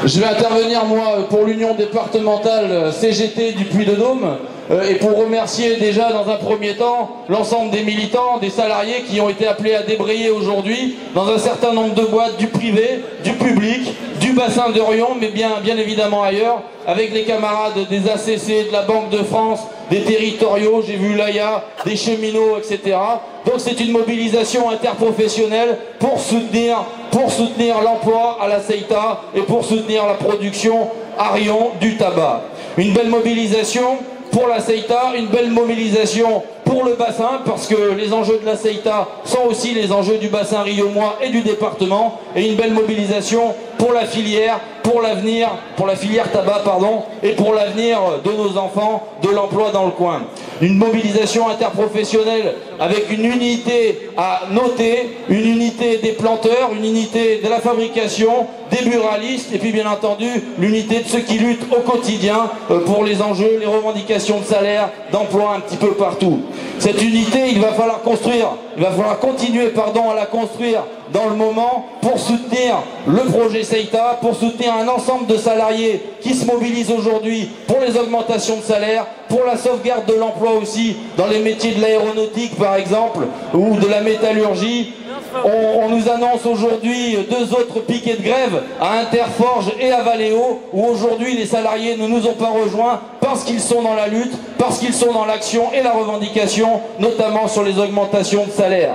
Je vais intervenir moi pour l'union départementale CGT du Puy-de-Dôme et pour remercier déjà dans un premier temps l'ensemble des militants, des salariés qui ont été appelés à débrayer aujourd'hui dans un certain nombre de boîtes du privé, du public, du bassin de Rion, mais bien évidemment ailleurs, avec les camarades des ACC, de la Banque de France, des territoriaux, j'ai vu l'AIA, des cheminots, etc. Donc c'est une mobilisation interprofessionnelle pour soutenir l'emploi à la CEITA et pour soutenir la production à Rion du tabac. Une belle mobilisation pour la CEITA, une belle mobilisation pour le bassin, parce que les enjeux de la CEITA sont aussi les enjeux du bassin riomois et du département, et une belle mobilisation pour la filière, pour l'avenir, pour la filière tabac, pardon, et pour l'avenir de nos enfants, de l'emploi dans le coin. Une mobilisation interprofessionnelle avec une unité à noter, une unité des planteurs, une unité de la fabrication, des buralistes, et puis bien entendu l'unité de ceux qui luttent au quotidien pour les enjeux, les revendications de salaire, d'emploi un petit peu partout. Cette unité, il va falloir continuer à la construire dans le moment pour soutenir le projet CEITA, pour soutenir un ensemble de salariés qui se mobilisent aujourd'hui pour les augmentations de salaire, pour la sauvegarde de l'emploi aussi dans les métiers de l'aéronautique par exemple, ou de la métallurgie. On nous annonce aujourd'hui 2 autres piquets de grève à Interforge et à Valeo, où aujourd'hui les salariés ne nous ont pas rejoints parce qu'ils sont dans la lutte, parce qu'ils sont dans l'action et la revendication, notamment sur les augmentations de salaire.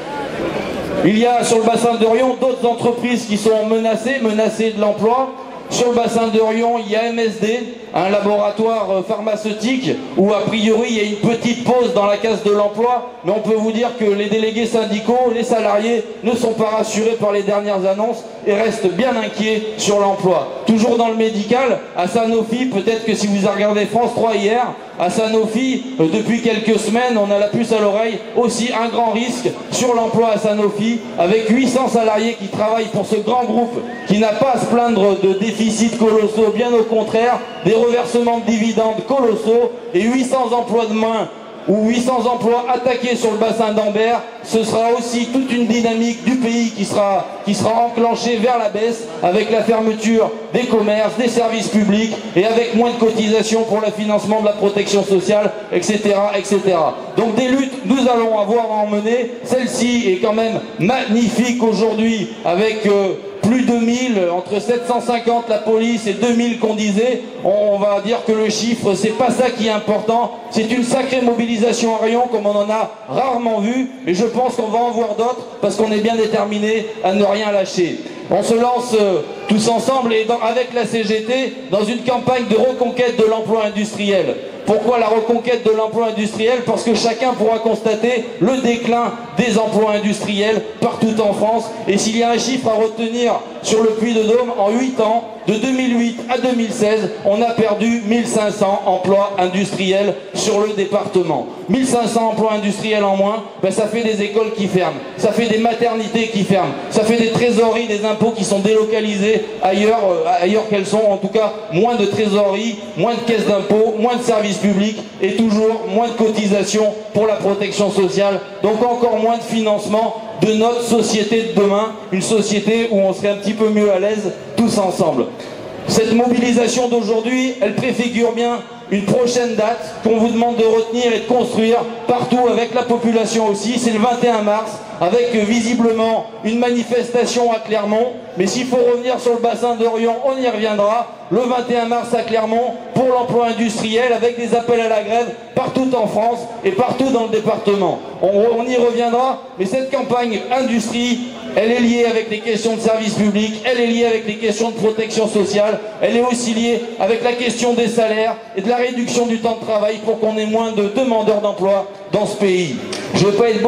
Il y a sur le bassin de Rion d'autres entreprises qui sont menacées de l'emploi. Sur le bassin de Rion, il y a MSD, un laboratoire pharmaceutique où a priori il y a une petite pause dans la casse de l'emploi, mais on peut vous dire que les délégués syndicaux, les salariés ne sont pas rassurés par les dernières annonces et restent bien inquiets sur l'emploi. Toujours dans le médical, à Sanofi, peut-être que si vous avez regardé France 3 hier, à Sanofi, depuis quelques semaines, on a la puce à l'oreille, aussi un grand risque sur l'emploi à Sanofi, avec 800 salariés qui travaillent pour ce grand groupe qui n'a pas à se plaindre de déficits colossaux, bien au contraire, des reversements de dividendes colossaux et 800 emplois de moins ou 800 emplois attaqués sur le bassin d'Ambert. Ce sera aussi toute une dynamique du pays qui sera enclenchée vers la baisse avec la fermeture des commerces, des services publics et avec moins de cotisations pour le financement de la protection sociale, etc., etc. Donc des luttes, nous allons avoir à en mener. Celle-ci est quand même magnifique aujourd'hui avec plus de 1000, entre 750 la police et 2000 qu'on disait. On va dire que le chiffre, c'est pas ça qui est important. C'est une sacrée mobilisation à Rion comme on en a rarement vu. Mais je pense qu'on va en voir d'autres parce qu'on est bien déterminés à ne rien lâcher. On se lance tous ensemble et avec la CGT dans une campagne de reconquête de l'emploi industriel. Pourquoi la reconquête de l'emploi industriel? Parce que chacun pourra constater le déclin des emplois industriels partout en France. Et s'il y a un chiffre à retenir sur le Puy-de-Dôme, en 8 ans, de 2008 à 2016, on a perdu 1500 emplois industriels sur le département. 1500 emplois industriels en moins, ben ça fait des écoles qui ferment, ça fait des maternités qui ferment, ça fait des trésoreries, des impôts qui sont délocalisés ailleurs qu'elles sont, en tout cas moins de trésorerie, moins de caisses d'impôts, moins de services publics et toujours moins de cotisations pour la protection sociale, donc encore moins de financement de notre société de demain, une société où on serait un petit peu mieux à l'aise tous ensemble. Cette mobilisation d'aujourd'hui, elle préfigure bien une prochaine date qu'on vous demande de retenir et de construire partout avec la population aussi. C'est le 21 mars, avec visiblement une manifestation à Clermont. Mais s'il faut revenir sur le bassin de Rion, on y reviendra. Le 21 mars à Clermont pour l'emploi industriel, avec des appels à la grève partout en France et partout dans le département. On y reviendra, mais cette campagne industrie, elle est liée avec les questions de services publics, elle est liée avec les questions de protection sociale, elle est aussi liée avec la question des salaires et de la réduction du temps de travail pour qu'on ait moins de demandeurs d'emploi dans ce pays. Je ne vais pas être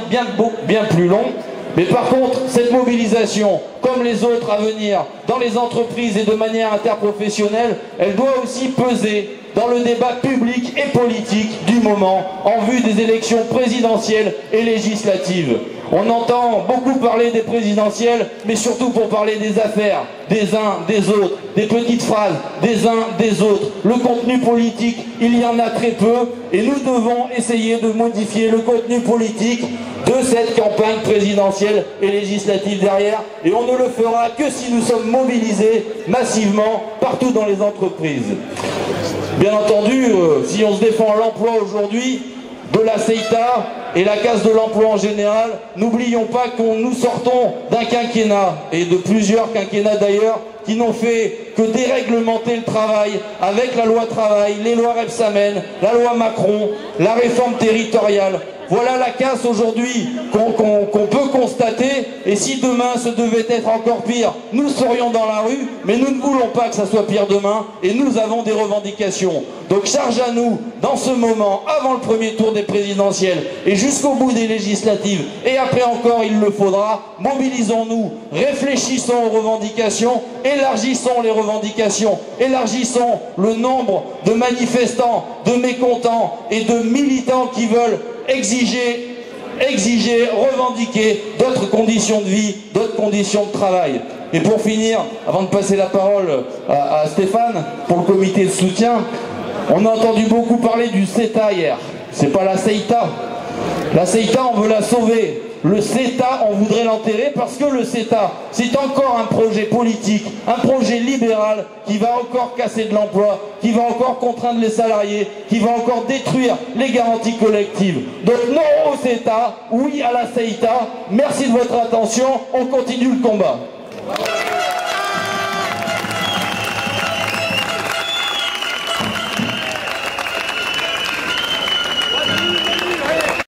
bien plus long, mais par contre, cette mobilisation, comme les autres à venir dans les entreprises et de manière interprofessionnelle, elle doit aussi peser dans le débat public et politique du moment en vue des élections présidentielles et législatives. On entend beaucoup parler des présidentielles, mais surtout pour parler des affaires, des uns, des autres, des petites phrases, des uns, des autres. Le contenu politique, il y en a très peu, et nous devons essayer de modifier le contenu politique de cette campagne présidentielle et législative derrière, et on ne le fera que si nous sommes mobilisés massivement partout dans les entreprises. Bien entendu, si on se défend l'emploi aujourd'hui, de la CETA et la casse de l'emploi en général, n'oublions pas que nous sortons d'un quinquennat, et de plusieurs quinquennats d'ailleurs, qui n'ont fait que déréglementer le travail avec la loi travail, les lois Rebsamen, la loi Macron, la réforme territoriale. Voilà la casse aujourd'hui qu'on peut constater, et si demain ce devait être encore pire, nous serions dans la rue, mais nous ne voulons pas que ça soit pire demain, et nous avons des revendications. Donc charge à nous, dans ce moment, avant le premier tour des présidentielles, et jusqu'au bout des législatives, et après encore il le faudra, mobilisons-nous, réfléchissons aux revendications, élargissons les revendications, élargissons le nombre de manifestants, de mécontents et de militants qui veulent exiger, revendiquer d'autres conditions de vie, d'autres conditions de travail. Et pour finir, avant de passer la parole à Stéphane, pour le comité de soutien, on a entendu beaucoup parler du CETA hier. C'est pas la CETA. La CETA, on veut la sauver. Le CETA, on voudrait l'enterrer parce que le CETA, c'est encore un projet politique, un projet libéral qui va encore casser de l'emploi, qui va encore contraindre les salariés, qui va encore détruire les garanties collectives. Donc non au CETA, oui à la CETA. Merci de votre attention, on continue le combat.